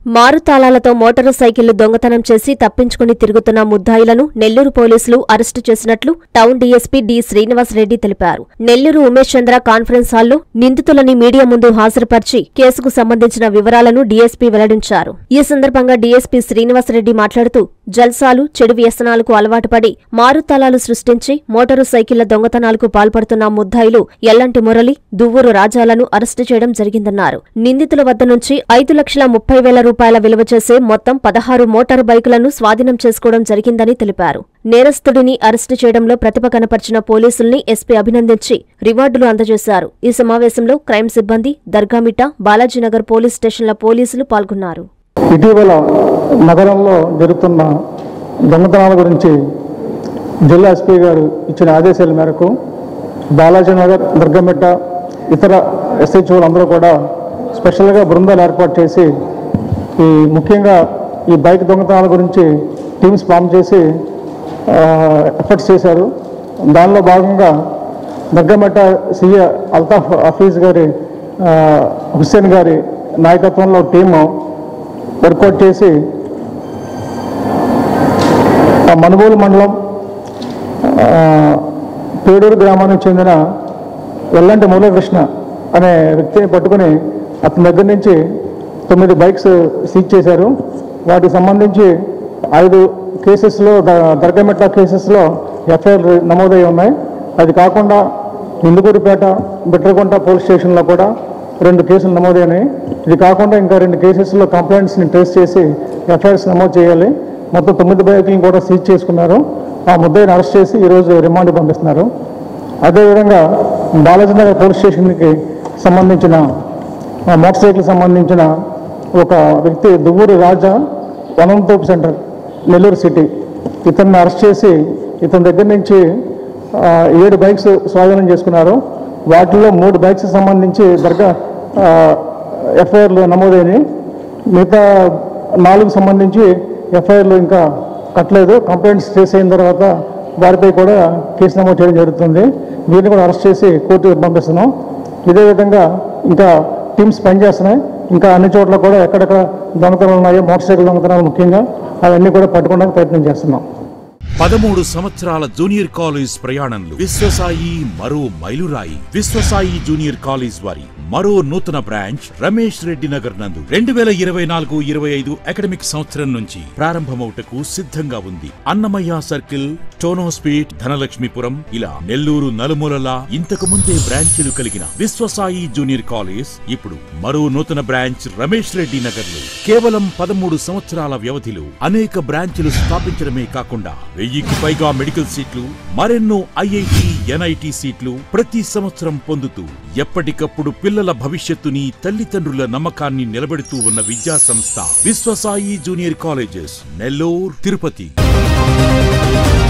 మారుతాళాలతో motor సైకిళ్లు దొంగతనం చేసి తప్పించుకుని తిరుగుతున్న ముద్దాయిలను నెల్లూరు పోలీసులు అరెస్టు చేసినట్లు టౌన్ డీఎస్పీ డి శ్రీనివాసరెడ్డి తెలిపారు. నెల్లూరు ఉమేష్ చంద్ర కాన్ఫరెన్స్ హాల్లో నిందితులని మీడియా ముందు హాజరుపర్చి కేసుకు సంబంధించిన వివరాలను డీఎస్పీ వెల్లడించారు. ఈ సందర్భంగా డీఎస్పీ శ్రీనివాసరెడ్డి మాట్లాడుతూ జల్సాలు, చెడు వ్యసనాలకు అలవాటు పడి మారుతాళాలు సృష్టించి మోటారు సైకిళ్ల దొంగతనాలకు పాల్పడుతున్న ముద్దాయిలు ఎల్లంటి మురళి, దువ్వూరు రాజాలను అరెస్టు చేయడం జరిగిందన్నారు. నిందితుల వద్ద నుంచి 5,30,000 రూపాయల విలువ చేసే మొత్తం 16 మోటారు బైకులను స్వాధీనం చేసుకోవడం జరిగిందని తెలిపారు. నేరస్తుడిని అరెస్టు చేయడంలో ప్రతిభ కనపర్చిన పోలీసుల్ని ఎస్పీ అభినందించి రివార్డులు అందజేశారు. ఈ సమావేశంలో క్రైమ్ సిబ్బంది, దర్గామిట్ట, బాలాజీనగర్ పోలీస్ స్టేషన్ల పోలీసులు పాల్గొన్నారు. ఇటీవల నగరంలో జరుగుతున్న దొంగతనాల గురించి జిల్లా ఎస్పీ గారు ఇచ్చిన ఆదేశాల మేరకు బాలాజీనగర్, దర్గామిట్ట, ఇతర ఎస్హెచ్ఓలు అందరూ కూడా స్పెషల్గా బృందాలు ఏర్పాటు చేసి ముఖ్యంగా ఈ బైక్ దొంగతనాల గురించి టీమ్స్ ఫామ్ చేసి ఎఫర్ట్స్ చేశారు. దానిలో భాగంగా దర్గామిట్ట సీఏ అల్తాఫ్ హఫీజ్ గారి, హుస్సేన్ గారి నాయకత్వంలో టీము వర్కౌట్ చేసి మనుగోలు మండలం పేడూరు గ్రామానికి చెందిన ఎల్లంటి మూలకృష్ణ అనే వ్యక్తిని పట్టుకుని అతని దగ్గర నుంచి 9 బైక్స్ సీజ్ చేశారు. వాటికి సంబంధించి 5 కేసెస్లో, దర్గామిట్ట కేసెస్లో ఎఫ్ఐఆర్లు నమోదై ఉన్నాయి. అది కాకుండా ఇందుకూరిపేట, బిట్రకుంట పోలీస్ స్టేషన్లో కూడా 2 కేసులు నమోదైనాయి. ఇది కాకుండా ఇంకా 2 కేసెస్లో కంప్లైంట్స్ని ట్రేస్ చేసి ఎఫ్ఐఆర్స్ నమోదు చేయాలి. మొత్తం 9 బైకులను కూడా సీజ్ చేసుకున్నారు. ఆ ముద్దాయిని అరెస్ట్ చేసి ఈరోజు రిమాండ్ పంపిస్తున్నారు. అదేవిధంగా బాలాజీనగర్ పోలీస్ స్టేషన్కి సంబంధించిన మోటార్ సైకిల్ సంబంధించిన ఒక వ్యక్తి దువ్వూరు రాజా, వనంతోపు సెంటర్, నెల్లూరు సిటీ, ఇతన్ని అరెస్ట్ చేసి ఇతని దగ్గర నుంచి 7 బైక్స్ స్వాధీనం చేసుకున్నారు. వాటిల్లో 3 బైక్స్ సంబంధించి ఎఫ్ఐఆర్లు నమోదైనవి. మిగతా 4 సంబంధించి ఎఫ్ఐఆర్లు ఇంకా కట్టలేదు. కంప్లైంట్స్ ట్రేస్ అయిన తర్వాత వారిపై కూడా కేసు నమోదు చేయడం జరుగుతుంది. వీరిని కూడా అరెస్ట్ చేసి కోర్టుకు పంపిస్తున్నాం. ఇదే విధంగా ఇంకా టీమ్స్ పనిచేస్తున్నాయి. ఇంకా అన్ని చోట్ల కూడా ఎక్కడెక్కడ దొంగతనాలు ఉన్నాయో, మోటార్ సైకిల్ దొంగతనాలు ముఖ్యంగా, అవన్నీ కూడా పట్టుకోవడానికి ప్రయత్నం చేస్తున్నాం. 13 సంవత్సరాల జూనియర్ కాలేజ్ ప్రయాణంలో విశ్వసాయి మరో మైలురాయి. విశ్వసాయి జూనియర్ కాలేజ్ వారి మరో నూతన బ్రాంచ్ రమేష్ రెడ్డి నగర్ నందు 2024-25 అకాడమిక్ సంవత్సరం నుంచి ప్రారంభమవుటకు సిద్ధంగా ఉంది. అన్నమయ్య సర్కిల్, టోనోస్పీట్, ధనలక్ష్మీపురం, ఇలా నెల్లూరు నలుమూలలా ఇంతకు ముందే బ్రాంచీలు కలిగిన విశ్వసాయి జూనియర్ కాలేజ్ ఇప్పుడు మరో నూతన బ్రాంచ్ రమేష్ రెడ్డి నగర్ లో కేవలం 13 సంవత్సరాల వ్యవధిలో అనేక బ్రాంచీలు స్థాపించడమే కాకుండా 1000కి పైగా మెడికల్ సీట్లు, మరెన్నో ఐఐటి, ఎన్ఐటి సీట్లు ప్రతి సంవత్సరం పొందుతూ ఎప్పటికప్పుడు పిల్లల భవిష్యత్తుని, తల్లిదండ్రుల నమ్మకాన్ని నిలబెడుతూ ఉన్న విద్యా సంస్థ విశ్వసాయి జూనియర్ కాలేజెస్, నెల్లూరు, తిరుపతి.